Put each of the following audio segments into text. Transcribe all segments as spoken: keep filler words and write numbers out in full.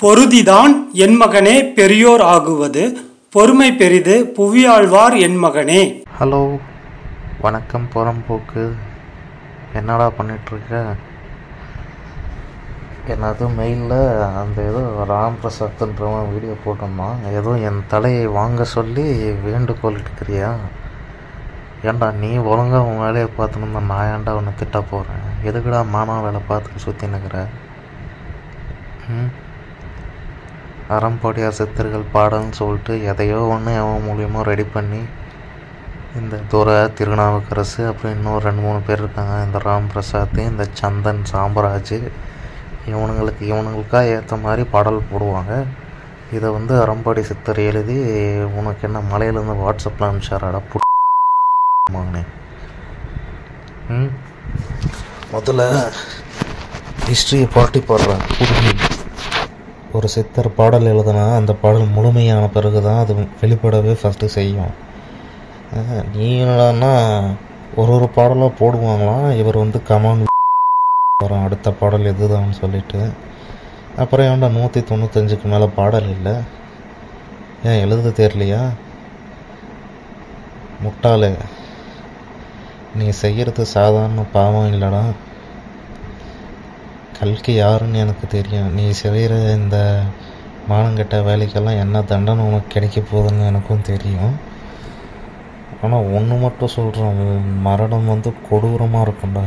பொருதிதான் என் மகனே பெரியோர் ஆகுவது, பொறுமை பெரிது புவியாழ்வார் என் மகனே. ஹலோ, வணக்கம் புறம்போக்கு. என்னடா பண்ணிகிட்ருக்க? என்னது மெயிலில் அந்த ஏதோ ராம் பிரசாத்ன்றவன் வீடியோ போட்டிருந்தான். ஏதோ என் தலையை வாங்க சொல்லி வேண்டுகோள் இருக்கிறியா? ஏன்டா நீ ஒழுங்காக உன் வேலையை பார்த்துன்னு தான் நான் ஏன்டா ஒன்று திட்ட போகிறேன்? எதுக்குடா மானா வேலை பார்த்துட்டு சுற்றி நிற்கிற? ம் அறம்பொடியார் சித்தர்கள் பாடல்னு சொல்லிட்டு எதையோ ஒன்று அவன் மூலியமாக ரெடி பண்ணி இந்த துரை திருநாவுக்கரசு அப்புறம் இன்னும் ரெண்டு மூணு பேர் இருக்காங்க, இந்த ராம் பிரசாத், இந்த சந்தன் சாம்பராஜ், இவனுங்களுக்கு இவனுங்களுக்காக ஏற்ற மாதிரி பாடல் போடுவாங்க. இதை வந்து அறம்பாடி சித்தர் எழுதி உனக்கு என்ன மலையிலேருந்து வாட்ஸ்அப்பில் அனுப்பிச்சாராடா புண்ணே. ம் முதல்ல ஹிஸ்ட்ரியை பாட்டி பாடுறேன். ஒரு சித்தர் பாடல் எழுதுனா அந்த பாடல் முழுமையான பிறகு தான் அது வெளிப்படவே ஃபஸ்ட்டு செய்யும். நீ என்னன்னா ஒரு ஒரு பாடலாக போடுவாங்களாம். இவர் வந்து கமான் வரும் அடுத்த பாடல் எதுதான்னு சொல்லிட்டு. அப்புறம் ஏன்டா நூற்றி தொண்ணூத்தஞ்சுக்கு மேலே பாடல் இல்லை? ஏன் எழுத தெரியலையா? முட்டாளே, நீ செய்கிறது சாதாரண பாவம் இல்லைடா. கல்கி யாருன்னு எனக்கு தெரியும். நீ செய்கிற இந்த மானங்கெட்ட வேலைக்கெல்லாம் என்ன தண்டனை உனக்கு கிடைக்க போகுதுன்னு எனக்கும் தெரியும். ஆனால் ஒன்று மட்டும் சொல்கிறேன், உன் மரணம் வந்து கொடூரமாக இருக்கும்டா.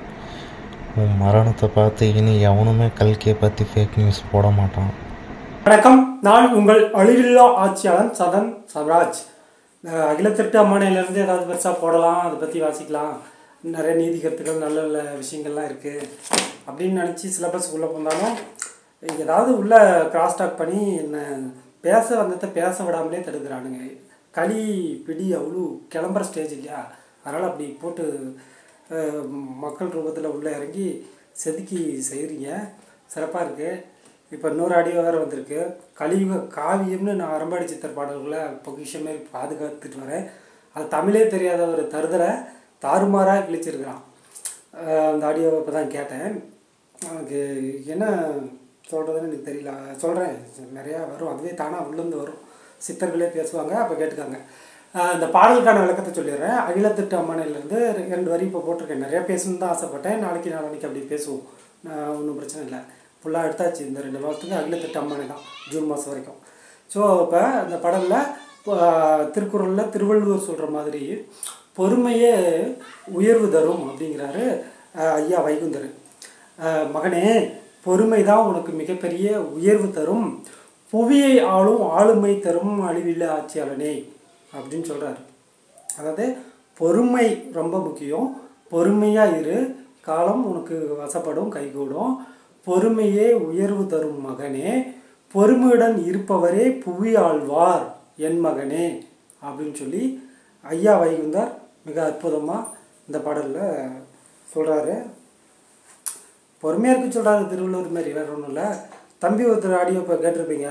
உன் மரணத்தை பார்த்து இனி எவனுமே கல்கியை பற்றி ஃபேக் நியூஸ் போட மாட்டான். வணக்கம், நான் உங்கள் அழிவில்லா ஆட்சியாளன் சதன் சவராஜ். அகிலத்திற்கு அம்மானையிலேருந்து ஏதாவது பெருசாக போடலாம், அதை பற்றி வாசிக்கலாம், நிறைய நீதி கருத்துக்கள் நல்ல நல்ல விஷயங்கள்லாம் இருக்குது அப்படின்னு நினச்சி சிலபஸ்க்குள்ளே போனாலும் ஏதாவது உள்ளே கிராஸ் டாக் பண்ணி என்ன பேச வந்ததை பேச விடாமலே தடுக்கிறானுங்க. களி பிடி அவ்வளோ கிளம்புற ஸ்டேஜ் இல்லையா, அதனால் அப்படி போட்டு மக்கள் ரூபத்தில் உள்ளே இறங்கி செதுக்கி செய்கிறீங்க. சிறப்பாக இருக்குது. இப்போ இன்னொரு ஆடியோ வேறு வந்திருக்கு. கலியுக காவியம்னு நான் அறம்பாடி சித்தர் பாடல்களை பொக்கிஷமே பாதுகாத்துட்டு வரேன். அது தமிழே தெரியாத ஒரு தருதலை தாறுமாறாக கிழிச்சிருக்கிறான். அந்த ஆடியோவை இப்போ தான் கேட்டேன். எனக்கு என்ன சொல்கிறதுன்னு எனக்கு தெரியல. சொல்கிறேன், நிறையா வரும், அதுவே தானாக உள்ளேருந்து வரும், சித்தர்களே பேசுவாங்க, அப்போ கேட்டுக்காங்க. இந்த பாடலுக்கான விளக்கத்தை சொல்லிடுறேன். அகிலத்திட்டு அம்மானையிலேருந்து ரெண்டு வரி இப்போ போட்டிருக்கேன். நிறையா பேசணுன்னு தான் ஆசைப்பட்டேன். நாளைக்கு நாளைக்கு அப்படி பேசுவோம், ஒன்றும் பிரச்சனை இல்லை. ஃபுல்லாக எடுத்தாச்சு. இந்த ரெண்டு மாதத்துக்கு அகிலத்திட்டு அம்மானை தான், ஜூன் மாதம் வரைக்கும். ஸோ இப்போ இந்த பாடலில் திருக்குறளில் திருவள்ளுவர் சொல்கிற மாதிரி பொறுமையே உயர்வு தரும் அப்படிங்கிறாரு ஐயா வைகுந்தர். மகனே, பொறுமை தான் உனக்கு மிகப்பெரிய உயர்வு தரும், புவியை ஆளும் ஆளுமை தரும் அழிவில்லை ஆட்சியாளனே அப்படின்னு சொல்கிறாரு. அதாவது பொறுமை ரொம்ப முக்கியம். பொறுமையாக இரு, காலம் உனக்கு வசப்படும், கைகூடும். பொறுமையே உயர்வு தரும் மகனே, பொறுமையுடன் இருப்பவரே புவி ஆழ்வார் என் மகனே அப்படின்னு சொல்லி ஐயா வைகுந்தார் மிக அற்புதமாக இந்த பாடலில் சொல்கிறாரு. பொறுமையாக இருக்கு சொல்கிறாரு திருவள்ளுவர் மாதிரி, வேறு ஒன்றும் இல்லை. தம்பி ஒருத்தர் ஆடியோ இப்போ கேட்டிருப்பீங்க.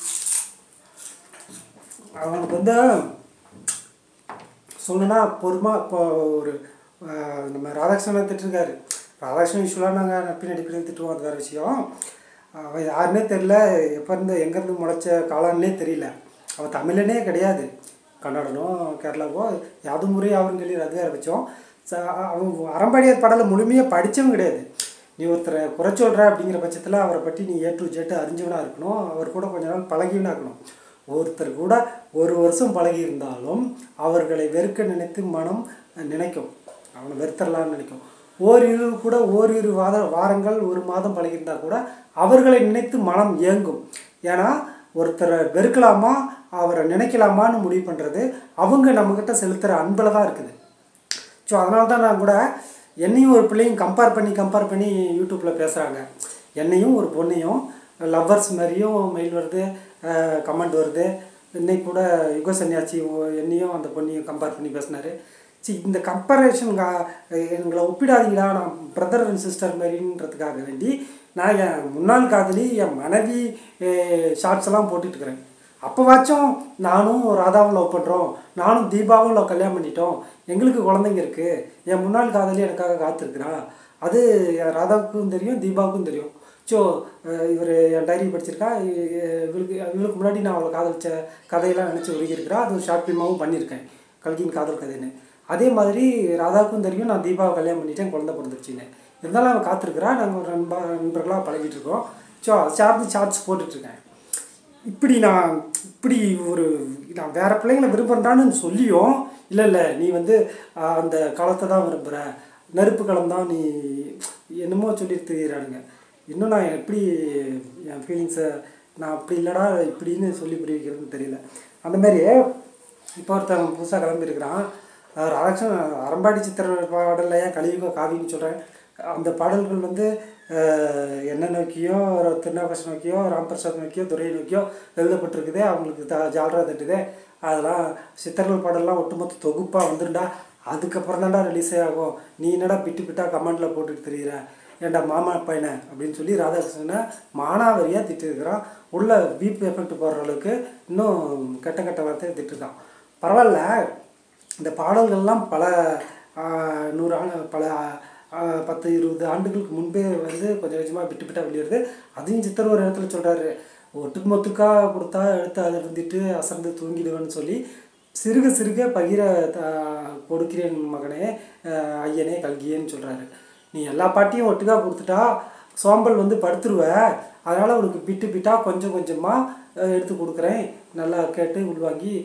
அவனுக்கு வந்து சொல்லணுன்னா பொறுமா இப்போ ஒரு நம்ம ராதாகிருஷ்ணனை திட்டிருக்காரு. ராதாகிருஷ்ணன் யூஸ்வலாக நாங்கள் நட்பின் அடிப்படையில் திட்டுவோம், அது வேறு விஷயம். அவன் யாருன்னே தெரில, எப்போ இருந்து எங்கேருந்து முளைச்ச காலன்னே தெரியல. அவன் தமிழனே கிடையாது, கன்னடனோ கேரளாவோ யாவது முறை அவருன்னு சொல்லி அது வேறு வச்சோம். ச அவன் அறம்பாடியார் பாடலை முழுமையாக படித்தவன் கிடையாது. நீ ஒருத்தரை குறை சொல்கிற அப்படிங்கிற பட்சத்தில் அவரை பற்றி நீ ஏ டு ஜெட்டு அறிஞ்சவனாக இருக்கணும், அவர் கூட கொஞ்ச நாள் பழகிவனாக இருக்கணும். ஒருத்தர் கூட ஒரு வருஷம் பழகி இருந்தாலும் அவர்களை வெறுக்க நினைத்து மனம் நினைக்கும், அவனை வெறுத்தரலான்னு நினைக்கும். ஓரிரு கூட ஓரிரு வாத வாரங்கள் ஒரு மாதம் பழகியிருந்தால் கூட அவர்களை நினைத்து மனம் ஏங்கும். ஏன்னா ஒருத்தரை வெறுக்கலாமா அவரை நினைக்கலாமான்னு முடிவு பண்ணுறது அவங்க நம்மக்கிட்ட செலுத்துகிற அன்பில் தான் இருக்குது. ஸோ அதனால தான் நான் கூட என்னையும் ஒரு பிள்ளையும் கம்பேர் பண்ணி கம்பேர் பண்ணி யூடியூப்பில் பேசுகிறாங்க. என்னையும் ஒரு பொண்ணையும் லவ்வர்ஸ் மாதிரியும் மெயில் வருது, கமெண்ட் வருது. இன்னைக்கு கூட யுக சன்னியாசி என்னையும் அந்த பொண்ணையும் கம்பேர் பண்ணி பேசினார். சி இந்த கம்பேரிஷன் எங்களை ஒப்பிடாதீங்களா, நான் பிரதர் அண்ட் சிஸ்டர் மாதிரின்றதுக்காக வேண்டி நான் என் முன்னாள் காதலி என் மனைவி ஷார்ட்ஸ் எல்லாம் போட்டுட்ருக்கிறேன். அப்போவாச்சும் நானும் ராதாவும் லவ் பண்ணுறோம், நானும் தீபாவும் லவ் கல்யாணம் பண்ணிட்டோம், எங்களுக்கு குழந்தைங்க இருக்குது, என் முன்னாள் காதலி எனக்காக காத்திருக்கிறா, அது ராதாவுக்கும் தெரியும் தீபாவுக்கும் தெரியும். ஸோ இவர் என் டைரி படிச்சிருக்கா, இவளுக்கு இவளுக்கு முன்னாடி நான் அவளை காதலிச்ச கதையெல்லாம் நினச்சி ஒழுகியிருக்கிறா. அது ஒரு ஷார்ட் ஃபிலிமாகவும் பண்ணியிருக்கேன், கல்கியின் காதல் கதைன்னு. அதே மாதிரி ராதாவுக்கும் தெரியும் நான் தீபாவை கல்யாணம் பண்ணிட்டேன், குழந்தை பிறந்துருச்சுன்னு. இருந்தாலும் அவன் காத்திருக்கிறா. நாங்கள் ஒரு நண்பா நண்பர்களாக பழகிட்டு இருக்கோம். ஸோ சார்ஜ் ஷார்ட்ஸ் போட்டுட்ருக்கேன். இப்படி நான் இப்படி ஒரு நான் வேறு பிள்ளைங்களை விரும்புகிறான்னு சொல்லியும் இல்லை இல்லை நீ வந்து அந்த காலத்தை தான் விரும்புகிற, நெருப்பு காலம் தான் நீ என்னமோ சொல்லிட்டு தெரியுறானுங்க. இன்னும் நான் எப்படி என் ஃபீலிங்ஸை நான் அப்படி இல்லைடா இப்படின்னு சொல்லி புரிவிக்கிறதுன்னு தெரியல. அந்தமாரி இப்போ ஒருத்தன் புதுசாக கிளம்பியிருக்கிறான். ராதாகிருஷ்ணன் அரம்பாடி சித்திர பாடலில் ஏன் கலியுக காவின்னு சொல்கிறேன். அந்த பாடல்கள் வந்து என்ன நோக்கியோ திருநாவுக்கரசு நோக்கியோ ராம்பிரசாத் நோக்கியோ துரையை நோக்கியோ எழுதப்பட்டிருக்குதே. அவங்களுக்கு த ஜால்ரா தட்டுதே. அதெல்லாம் சித்தர்கள் பாடல்லாம் ஒட்டுமொத்த தொகுப்பாக வந்துருண்டா. அதுக்கப்புறம் தான்டா ரிலீஸே ஆகும். நீ என்னடா பிட்டு பிட்டா கமெண்டில் போட்டுட்டு தெரியுற, ஏன்டா மாமா பையனை அப்படின்னு சொல்லி ராதாகிருஷ்ணனை மானாவரியாக திட்டிருக்கிறான். உள்ள பீப் எஃபெக்ட் போடுற அளவுக்கு இன்னும் கெட்ட கெட்ட வார்த்தையை திட்டிருக்கான். பரவாயில்ல, இந்த பாடல்கள்லாம் பல நூறு ஆண்டு பல பத்து இருபது ஆண்டுகளுக்கு முன்பே வந்து கொஞ்சம் கொஞ்சமாக விட்டு விட்டால் வெளியிடுது. அதையும் சித்தர் ஒரு இடத்துல சொல்கிறாரு, ஒட்டுக்கு மொத்துக்காக கொடுத்தா எடுத்து அதை இருந்துட்டு அசர்ந்து தூங்கிடுவேன்னு சொல்லி சிறுக சிறுக பகிர த கொடுக்கிறேன் மகனே ஐயனே கல்கியேன்னு சொல்கிறாரு. நீ எல்லா பாட்டியும் ஒட்டுக்காக கொடுத்துட்டா சோம்பல் வந்து படுத்துருவ. அதனால் உனக்கு பிட்டு பிட்டாக கொஞ்சம் கொஞ்சமாக எடுத்து கொடுக்குறேன், நல்லா கேட்டு உள்வாங்கி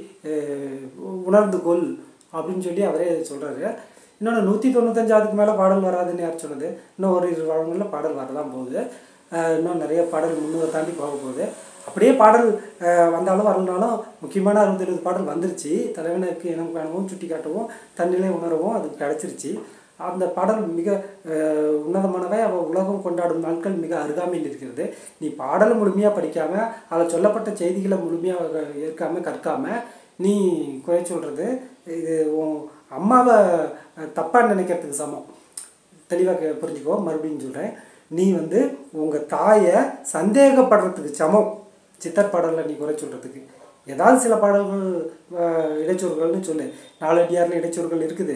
உணர்ந்து கொள் அப்படின்னு சொல்லி அவரே சொல்கிறாரு. இன்னொன்று நூற்றி தொண்ணூத்தஞ்சாவதுக்கு மேலே பாடல் வராதுன்னு யார் சொன்னது? இன்னும் ஒரு இரு வாரங்களில் பாடல் வரதான் போகுது. இன்னும் நிறைய பாடல் முன்னூறை தாண்டி போக போகுது. அப்படியே பாடல் வந்தாலும் வரலனாலும் முக்கியமான அறுபது எழுபது பாடல் வந்துருச்சு. தலைவனுக்கு இனம் காணவும் சுட்டி காட்டவும் தன்னிலை உணரவும் அது கிடச்சிருச்சு. அந்த பாடல் மிக உன்னதமானவை. அவள் உலகம் கொண்டாடும் நாட்கள் மிக அருகாமையில் இருக்கிறது. நீ பாடலை முழுமையாக படிக்காமல் அதில் சொல்லப்பட்ட செய்திகளை முழுமையாக ஏற்காமல் கற்காமல் நீ குறை சொல்கிறது இது அம்மாவை தப்பாக நினைக்கிறதுக்கு சமம். தெளிவாக புரிஞ்சுக்கோ. மறுபடியும் சொல்கிறேன், நீ வந்து உங்கள் தாயை சந்தேகப்படுறதுக்கு சமம் சித்தர் பாடலில் நீ குறை சொல்கிறதுக்கு. ஏதாவது சில பாடல்கள் இடைச்சொற்கள்னு சொல்லு. நாலடியாரில் இடைச்சொற்கள் இருக்குது,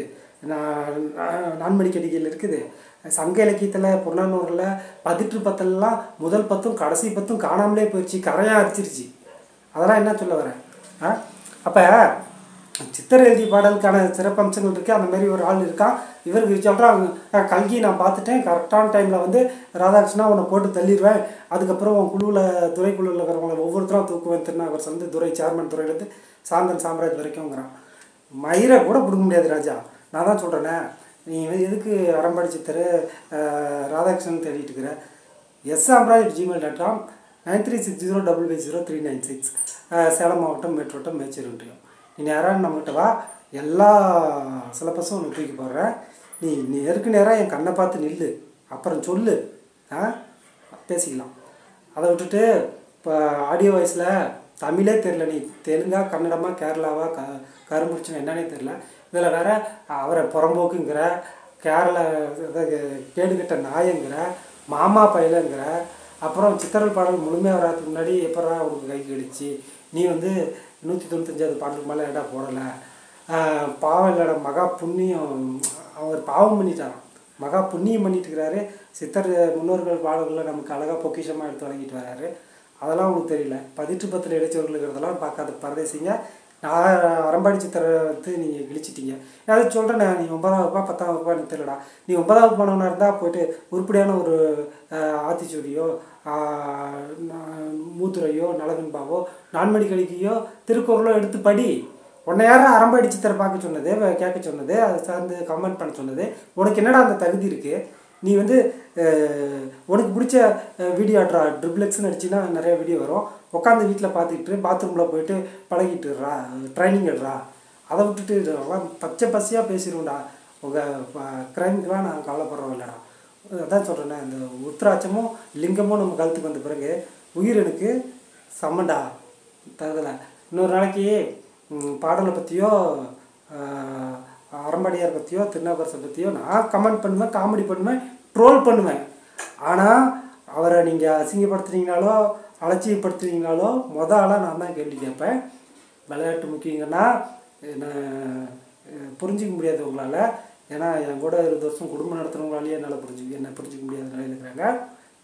நான்மணி கடிகையில் இருக்குது, சங்க இலக்கியத்தில் புறநானூரில் பதிற்று பத்தெல்லாம் முதல் பத்தும் கடைசி பத்தும் காணாமலே போயிடுச்சு, கரையாக அடிச்சிருச்சு. அதெல்லாம் என்ன சொல்ல வரேன்? ஆ அப்போ சித்தர் எழுதிய பாடலுக்கான சிறப்பம்சங்கள் இருக்குது. அந்த மாதிரி ஒரு ஆள் இருக்கான். இவருக்கு சொல்கிறாங்க, கல்கி நான் பார்த்துட்டேன், கரெக்டான டைமில் வந்து ராதாகிருஷ்ணா உன்னை போட்டு தள்ளிடுவேன், அதுக்கப்புறம் உன் குழுவில் துறை குழுவில் இருக்கிறவங்களை ஒவ்வொருத்தரும் தூக்குவேன், திருநாவுக்கரசு வந்து துறை சேர்மன் துறையிலேருந்து சாந்தன் சாம்ராஜ் வரைக்கும்ங்கிறான். மயிரை கூட பிடிக்க முடியாது ராஜா. நான் தான் சொல்கிறேனே, நீ எதுக்கு அரம்பாடி சித்தர் ராதாகிருஷ்ணன் தேடிட்டு இருக்கிற? S Samraj Gmail dot com nine three six zero double five zero three nine six Salem மாவட்டம் மேட்டோட்டம் மேச்சேரின்றியம். நீ நேராக நம்மகிட்ட வா, எல்லா சிலபஸும் உனக்கு தூக்கி போடுறேன். நீ நேருக்கு நேராக என் கண்ணை பார்த்து நில்லு, அப்புறம் சொல்லு, ஆ பேசிக்கலாம். அதை விட்டுட்டு இப்போ ஆடியோ வாய்ஸில் தமிழே தெரில, நீ தெலுங்கா கன்னடமா கேரளாவா க கருமுடிச்சுன்னு என்னன்னே தெரில. இதில் வேற அவரை புறம்போக்குங்கிற, கேரள கேடுகட்ட நாயங்கிற, மாமா பயிலங்கிற, அப்புறம் சித்தரல் பாடல் முழுமையாக வராதுக்கு முன்னாடி எப்படா அவனுக்கு கை கடிச்சு நீ வந்து நூற்றி தொண்ணூத்தஞ்சாவது பாடலுக்கு மேலே ஏடா போடலை, பாவம் இல்லைடா, மகா புண்ணியம், அவர் பாவம் பண்ணிட்டாராம், மகா புண்ணியம் பண்ணிட்டு இருக்கிறாரு. சித்தர் முன்னோர்கள் பாடல்களில் நமக்கு அழகாக பொக்கிஷமாக எடுத்து வழங்கிட்டு வர்றாரு. அதெல்லாம் உங்களுக்கு தெரியல. பதிற்று பத்தில் இடைச்சவர்கள் இருக்கிறதெல்லாம் பார்க்காத பரதேசிங்க. நான் அரம்பாடி சித்தரை வந்து நீங்கள் கிழிச்சிட்டீங்க. அதை சொல்கிறேண்ணே, நீ ஒன்பதாம் வகுப்பா பத்தாம் வகுப்பா எனக்கு தெரியலடா. நீ ஒன்பதாம் வகுப்பு போனவனாக இருந்தால் போய்ட்டு உருப்படியான ஒரு ஆத்திச்சூடியோ மூத்துரையோ நலவெண்பாவோ நான்மணி கழிக்கையோ திருக்குறளோ எடுத்து படி. உன்னை யாரும் அரம்பாடி சித்தரை பார்க்க சொன்னது, கேட்க சொன்னது, அதை சார்ந்து கமெண்ட் பண்ண சொன்னது? உனக்கு என்னடா அந்த தகுதி இருக்குது? நீ வந்து உனக்கு பிடிச்ச வீடியோ ஆட்ரா ட்ரிப்ளெக்ஸ்ன்னு அடிச்சின்னா நிறைய வீடியோ வரும். உட்காந்து வீட்டில் பார்த்துக்கிட்டு பாத்ரூமில் போய்ட்டு பழகிட்டுறா, ட்ரைனிங் எடுறா. அதை விட்டுட்டு எல்லாம் பச்சை பச்சையாக பேசிடுவோம்டா. உங்கள் க்ரைமுக்கெலாம் நான் கவலைப்படுறோம் இல்லைடா. அதான் சொல்கிறேன்னே, இந்த உத்திராட்சமும் லிங்கமும் நம்ம கழுத்துக்கு வந்த பிறகு உயிரனுக்கு சம்மண்டா தகுதலை. இன்னொரு நாளைக்கு பாடலை பற்றியோ அரம்பாடியார் பற்றியோ திருநாவுக்கரசை பற்றியோ நான் கமெண்ட் பண்ணுவேன், காமெடி பண்ணுவேன், ட்ரோல் பண்ணுவேன். ஆனால் அவரை நீங்கள் அசிங்கப்படுத்துனீங்கனாலோ அலட்சியப்படுத்துனீங்கனாலோ மொதல் ஆளாக நான் தான் கேள்வி கேட்பேன். விளையாட்டு முக்கியங்கன்னா என்ன புரிஞ்சிக்க முடியாது உங்களால். ஏன்னா என் கூட இருபது வருஷம் குடும்பம் நடத்துகிறவங்களாலேயே என்னால் புரிஞ்சு என்ன புரிஞ்சிக்க முடியாத நிலையில் இருக்கிறாங்க.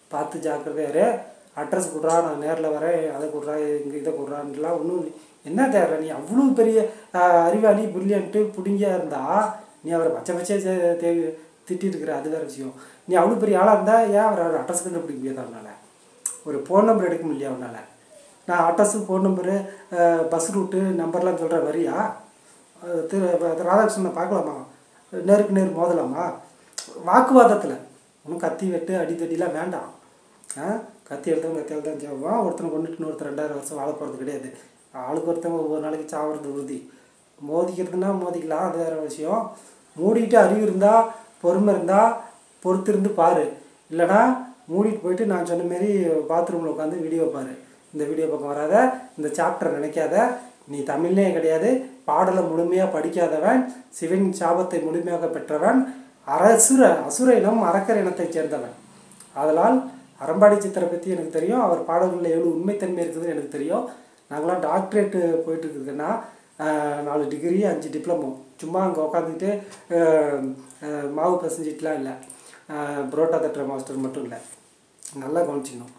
பார்த்து ஜாக்கிரதையாரு. அட்ரஸ் கொடுறா, நான் நேரில் வரேன், அதை கொடுறா, இங்கே இதை கொடுறான்லாம் ஒன்றும் என்ன தேவை? நீ அவ்வளோ பெரிய அறிவாளி பிரில்லியன்ட்டு பிடிங்கியாக இருந்தால் நீ அவரை பச்சை பச்சையே தே திட்டிட்டு இருக்கிற, அது வேறு விஷயம். நீ அவ்வளோ பெரிய ஆளாக இருந்தால் ஏன் அவர் அவர் அட்ரஸ் கண்டுபிடிக்க முடியாது? அவனால் ஒரு ஃபோன் நம்பர் எடுக்க முடியல அவனால். நான் address phone number bus route நம்பர்லாம் சொல்கிற வரியா? திரு ராதாகிருஷ்ணனை பார்க்கலாமா? நேருக்கு நேர் மோதலாமா? வாக்குவாதத்தில் ஒன்றும் கத்தி வெட்டு அடித்தடிலாம் வேண்டாம். கத்தி எடுத்தவங்க கத்தியால் தான் சாவான். ஒருத்தனை கொண்டுட்டு இன்னொருத்தர் ரெண்டாயிரம் வருஷம் வாழ போகிறது கிடையாது. ஆளுக்கு ஒருத்தவங்க ஒவ்வொரு நாளைக்கு சாவது உறுதி. மோதிக்கிறதுனா மோதிக்கலாம், அது வேறு விஷயம். மூடிட்டு அறிவு இருந்தால், பொறுமை இருந்தால் பொறுத்திருந்து பாரு. இல்லைனா மூடிட்டு போயிட்டு நான் சொன்ன மாரி பாத்ரூமில் உட்காந்து வீடியோ பாரு. இந்த வீடியோ பக்கம் வராத, இந்த சாப்டரை நினைக்காத. நீ தமிழ்லே கிடையாது, பாடலை முழுமையாக படிக்காதவன், சிவன் சாபத்தை முழுமையாக பெற்றவன், அரசுர அசுர இனம் அரக்கர் இனத்தைச் சேர்ந்தவன். அதனால் அறம்பாடி சித்தரை பற்றி எனக்கு தெரியும். அவர் பாடல்களில் எவ்வளோ உண்மைத்தன்மை இருக்குதுன்னு எனக்கு தெரியும். நாங்களாம் டாக்டரேட்டு போயிட்டு இருக்குதுன்னா நாலு டிகிரி அஞ்சு டிப்ளமோ சும்மா அங்கே உட்காந்துக்கிட்டு மாவு பசஞ்சிட்டுலாம் இல்லை. புரோட்டா தட்டுற மாஸ்டர் மட்டும் இல்லை. நல்லா கவனிச்சிக்கணும்.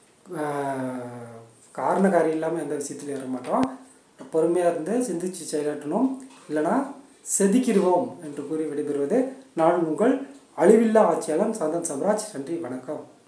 காரணக்காரி இல்லாமல் எந்த விஷயத்துலையும் ஏற மாட்டோம். பொறுமையாக இருந்து சிந்திச்சு செயலாற்றணும். இல்லைனா செதுக்கிடுவோம் என்று கூறி விடைபெறுவது நான் உங்கள் அழிவில்லா ஆட்சியாளன் சந்தன் சம்ராஜ். நன்றி, வணக்கம்.